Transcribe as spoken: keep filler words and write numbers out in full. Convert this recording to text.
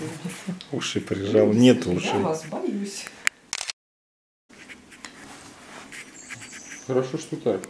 Уши прижал, нет ушей. Я вас боюсь. Хорошо, что так.